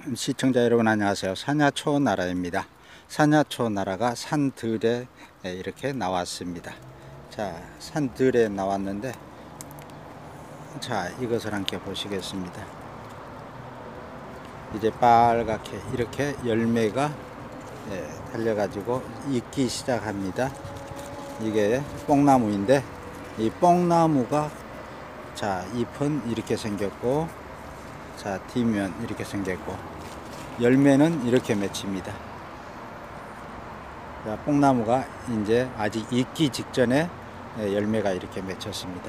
시청자 여러분 안녕하세요. 산야초나라입니다. 산야초나라가 산들에 이렇게 나왔습니다. 자, 산들에 나왔는데, 자, 이것을 함께 보시겠습니다. 이제 빨갛게 이렇게 열매가 달려가지고 익기 시작합니다. 이게 뽕나무인데, 이 뽕나무가, 자, 잎은 이렇게 생겼고, 자, 뒷면 이렇게 생겼고, 열매는 이렇게 맺힙니다. 자, 뽕나무가 이제 아직 익기 직전에 열매가 이렇게 맺혔습니다.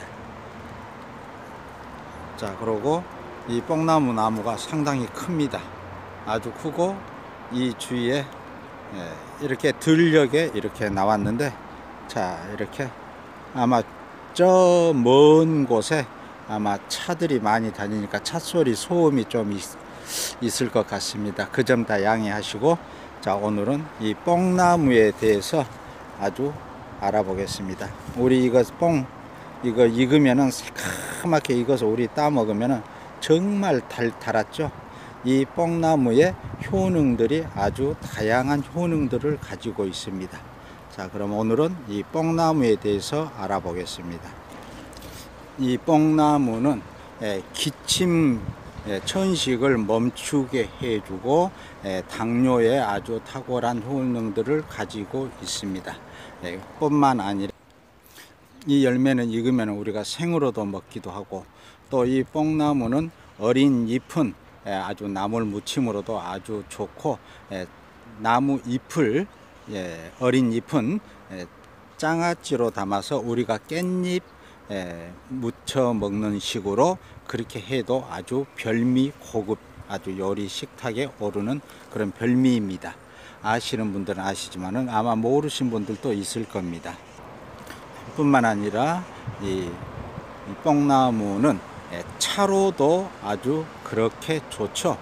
자, 그리고 이 뽕나무 나무가 상당히 큽니다. 아주 크고, 이 주위에 이렇게 들녘에 이렇게 나왔는데, 자, 이렇게 아마 저 먼 곳에 아마 차들이 많이 다니니까 찻소리 소음이 좀 있을 것 같습니다. 그 점 다 양해하시고, 자, 오늘은 이 뽕나무에 대해서 아주 알아보겠습니다. 우리 이거 이거 익으면은 새카맣게 익어서 우리 따 먹으면은 정말 달았죠. 이 뽕나무의 효능들이 아주 다양한 효능들을 가지고 있습니다. 자, 그럼 오늘은 이 뽕나무에 대해서 알아보겠습니다. 이 뽕나무는 기침 천식을 멈추게 해주고 당뇨에 아주 탁월한 효능들을 가지고 있습니다. 뿐만 아니라 이 열매는 익으면 우리가 생으로도 먹기도 하고, 또 이 뽕나무는 어린 잎은 아주 나물 무침으로도 아주 좋고, 나무 잎을 어린 잎은 장아찌로 담아서 우리가 깻잎 무쳐 먹는 식으로 그렇게 해도 아주 별미 고급, 아주 요리 식탁에 오르는 그런 별미입니다. 아시는 분들은 아시지만은 아마 모르신 분들도 있을 겁니다. 뿐만 아니라 이 뽕나무는 차로도 아주 그렇게 좋죠.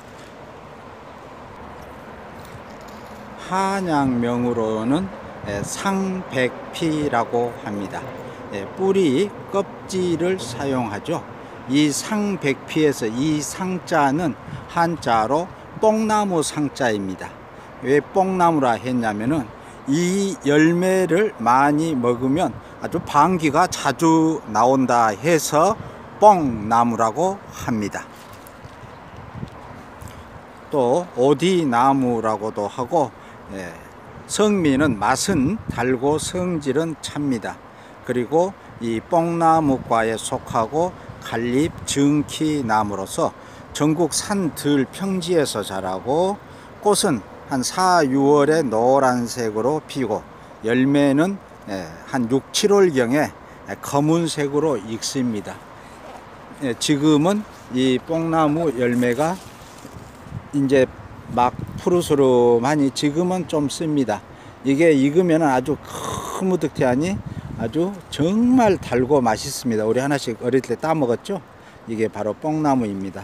한약명으로는 상백피라고 합니다. 뿌리 껍질을 사용하죠. 이 상백피에서 이 상자는 한자로 뽕나무 상자입니다. 왜 뽕나무라 했냐면은 이 열매를 많이 먹으면 아주 방귀가 자주 나온다 해서 뽕나무라고 합니다. 또 오디나무라고도 하고, 성미는 맛은 달고 성질은 찹니다. 그리고 이 뽕나무과에 속하고 갈립 증키나무로서 전국 산들 평지에서 자라고, 꽃은 한 4, 6월에 노란색으로 피고, 열매는 한 6, 7월경에 검은색으로 익습니다. 지금은 이 뽕나무 열매가 이제 막 푸르스름하니 지금은 좀 씁니다. 이게 익으면 아주 흐무득해하니 아주 정말 달고 맛있습니다. 우리 하나씩 어릴 때 따 먹었죠? 이게 바로 뽕나무입니다.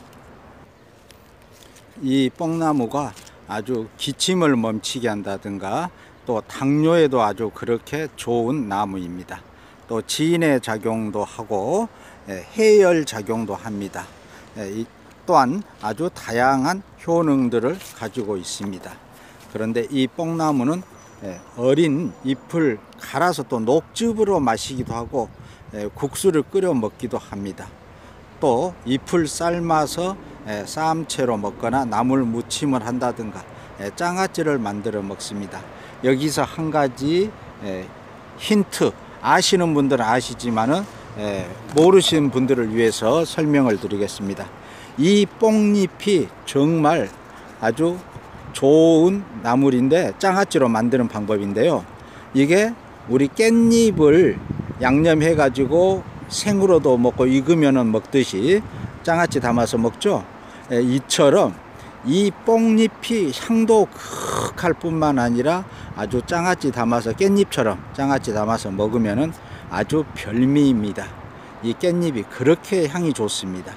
이 뽕나무가 아주 기침을 멈추게 한다든가, 또 당뇨에도 아주 그렇게 좋은 나무입니다. 또 진해 작용도 하고 해열 작용도 합니다. 또한 아주 다양한 효능들을 가지고 있습니다. 그런데 이 뽕나무는 어린 잎을 갈아서 또 녹즙으로 마시기도 하고, 국수를 끓여 먹기도 합니다. 또 잎을 삶아서 쌈채로 먹거나 나물 무침을 한다든가 장아찌를 만들어 먹습니다. 여기서 한 가지 힌트, 아시는 분들은 아시지만은 모르시는 분들을 위해서 설명을 드리겠습니다. 이 뽕잎이 정말 아주 좋은 나물인데, 장아찌로 만드는 방법인데요. 이게 우리 깻잎을 양념해 가지고 생으로도 먹고 익으면 먹듯이 장아찌 담아서 먹죠. 이처럼 이 뽕잎이 향도 극할 뿐만 아니라 아주 장아찌 담아서, 깻잎처럼 장아찌 담아서 먹으면 아주 별미입니다. 이 깻잎이 그렇게 향이 좋습니다.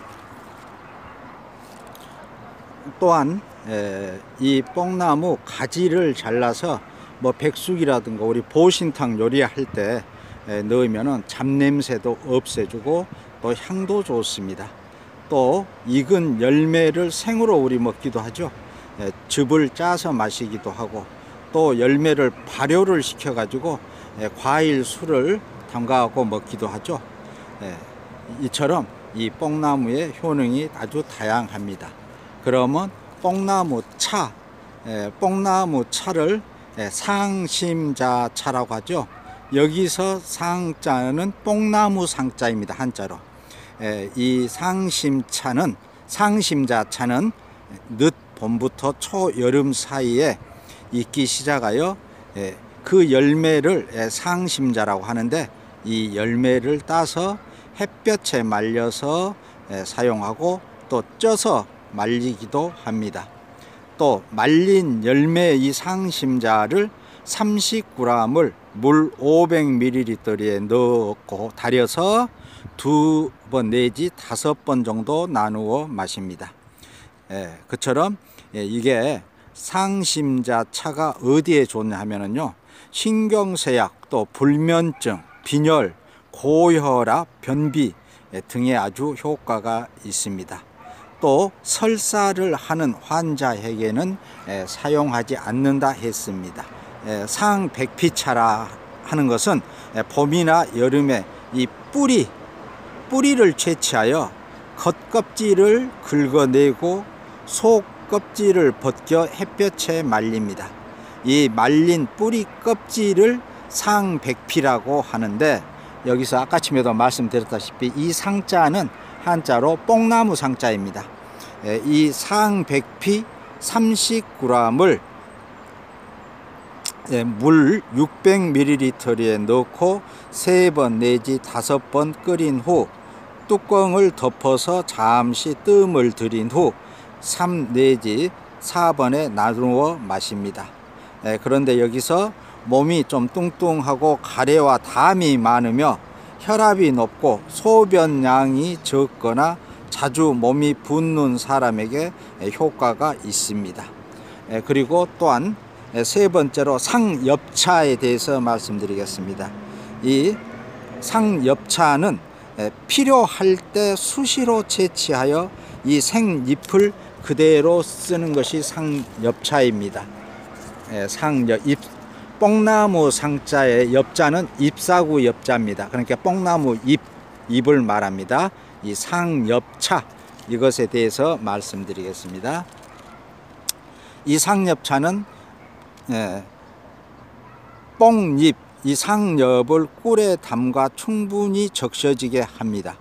또한 이 뽕나무 가지를 잘라서 뭐 백숙이라든가 우리 보신탕 요리할 때 넣으면 잡냄새도 없애주고 또 향도 좋습니다. 또 익은 열매를 생으로 우리 먹기도 하죠. 즙을 짜서 마시기도 하고, 또 열매를 발효를 시켜 가지고 과일 술을 담가고 먹기도 하죠. 이처럼 이 뽕나무의 효능이 아주 다양합니다. 그러면 뽕나무 차를 상심자차라고 하죠. 여기서 상자는 뽕나무 상자입니다. 한자로. 이 상심자차는 늦 봄부터 초여름 사이에 익기 시작하여 그 열매를 상심자라고 하는데, 이 열매를 따서 햇볕에 말려서 사용하고 또 쪄서 말리기도 합니다. 또 말린 열매 이 상심자를 30g을 물 500ml에 넣고 달여서 2번 내지 5번 정도 나누어 마십니다. 그처럼 이게 상심자 차가 어디에 좋냐 하면은요, 신경쇠약, 또 불면증, 빈혈, 고혈압, 변비 등에 아주 효과가 있습니다. 또 설사를 하는 환자에게는 사용하지 않는다 했습니다. 상백피차라 하는 것은 봄이나 여름에 이 뿌리를 채취하여 겉껍질을 긁어내고 속 껍질을 벗겨 햇볕에 말립니다. 이 말린 뿌리 껍질을 상백피라고 하는데, 여기서 아까쯤에도 말씀드렸다시피 이 상자는 한자로 뽕나무 상자입니다. 이 상백피 30g을 물 600ml에 넣고 3번 내지 5번 끓인 후 뚜껑을 덮어서 잠시 뜸을 들인 후 3 내지 4번에 나누어 마십니다. 그런데 여기서 몸이 좀 뚱뚱하고 가래와 담이 많으며 혈압이 높고 소변량이 적거나 자주 몸이 붓는 사람에게 효과가 있습니다. 그리고 또한 세 번째로 상엽차에 대해서 말씀드리겠습니다. 이 상엽차는 필요할 때 수시로 채취하여 이 생잎을 그대로 쓰는 것이 상엽차입니다. 뽕나무 상자의 엽자는 잎사구 엽자입니다. 그러니까 뽕나무 잎을 말합니다. 이 상엽차, 이것에 대해서 말씀드리겠습니다. 이 상엽차는 뽕잎, 이 상엽을 꿀에 담가 충분히 적셔지게 합니다.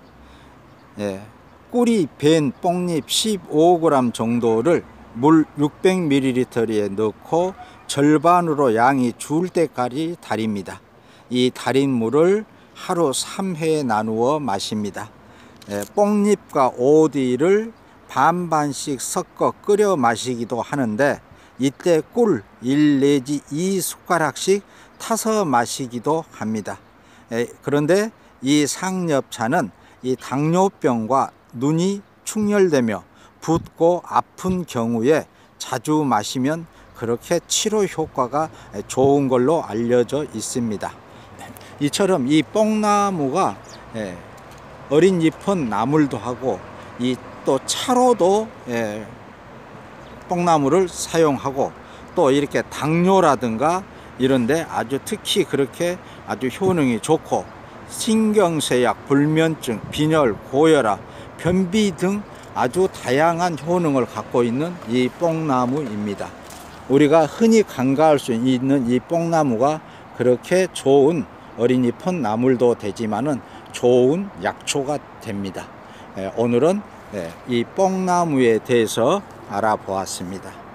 꿀이 밴 뽕잎 15g 정도를 물 600ml에 넣고 절반으로 양이 줄 때까지 달입니다. 이 달인 물을 하루 3회 나누어 마십니다. 뽕잎과 오디를 반반씩 섞어 끓여 마시기도 하는데, 이때 꿀 1 내지 2숟가락씩 타서 마시기도 합니다. 그런데 이 상엽차는 이 당뇨병과 눈이 충혈되며 붓고 아픈 경우에 자주 마시면 그렇게 치료 효과가 좋은 걸로 알려져 있습니다. 이처럼 이 뽕나무가 어린 잎은 나물도 하고, 이 또 차로도 뽕나무를 사용하고, 또 이렇게 당뇨라든가 이런데 아주 특히 그렇게 아주 효능이 좋고, 신경쇠약, 불면증, 빈혈, 고혈압, 변비 등 아주 다양한 효능을 갖고 있는 이 뽕나무입니다. 우리가 흔히 간과할 수 있는 이 뽕나무가 그렇게 좋은, 어린 잎은 나물도 되지만은 좋은 약초가 됩니다. 오늘은 이 뽕나무에 대해서 알아보았습니다.